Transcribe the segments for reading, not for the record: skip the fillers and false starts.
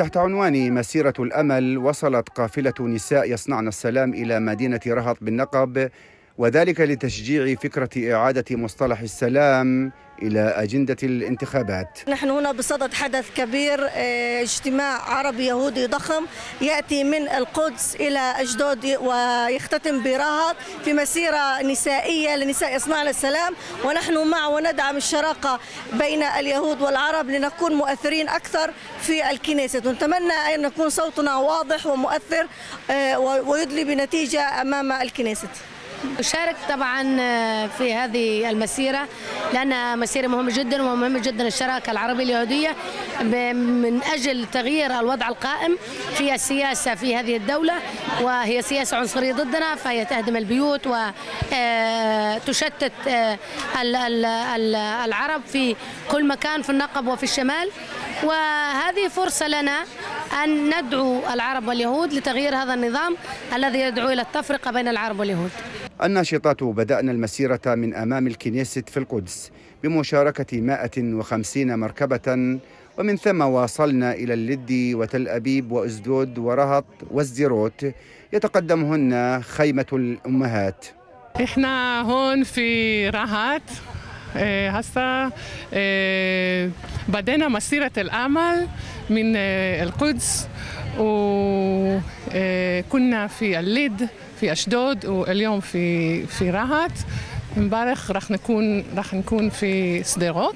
تحت عنوان مسيرة الأمل وصلت قافلة نساء يصنعن السلام إلى مدينة رهط بالنقب، وذلك لتشجيع فكرة إعادة مصطلح السلام إلى أجندة الانتخابات. نحن هنا بصدد حدث كبير، اجتماع عربي يهودي ضخم يأتي من القدس إلى أشدود ويختتم برهط في مسيرة نسائية لنساء يصنعن السلام، ونحن مع وندعم الشراكة بين اليهود والعرب لنكون مؤثرين أكثر في الكنيست، ونتمنى أن يكون صوتنا واضح ومؤثر ويدلي بنتيجة أمام الكنيست. أشارك طبعا في هذه المسيرة لأنها مسيرة مهمة جدا، ومهمة جدا الشراكة العربية اليهودية من أجل تغيير الوضع القائم في السياسة في هذه الدولة، وهي سياسة عنصرية ضدنا، فهي تهدم البيوت وتشتت العرب في كل مكان في النقب وفي الشمال، وهذه فرصة لنا أن ندعو العرب واليهود لتغيير هذا النظام الذي يدعو إلى التفرقة بين العرب واليهود. الناشطات بدأنا المسيرة من أمام الكنيست في القدس بمشاركة 150 مركبة، ومن ثم واصلنا إلى اللد وتل أبيب وأسدود ورهط وسديروت يتقدمهن خيمة الأمهات. إحنا هون في رهط هسه بدينا مسيرة الأمل من القدس، وكنا في اللد في أشدود، واليوم في رهط. امبارح راح نكون في سديروت.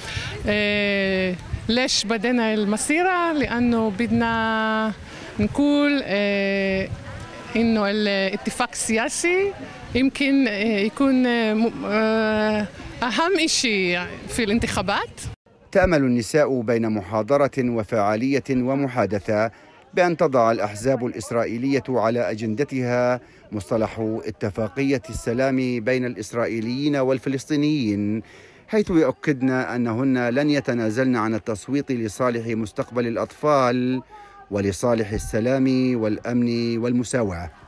ليش بدينا المسيرة؟ لأنه بدنا نقول إنه الاتفاق السياسي يمكن يكون أهم شيء في الانتخابات. تأمل النساء بين محاضرة وفعالية ومحادثة بأن تضع الأحزاب الإسرائيلية على أجندتها مصطلح اتفاقية السلام بين الإسرائيليين والفلسطينيين، حيث يؤكدن أنهن لن يتنازلن عن التصويت لصالح مستقبل الأطفال ولصالح السلام والأمن والمساواة.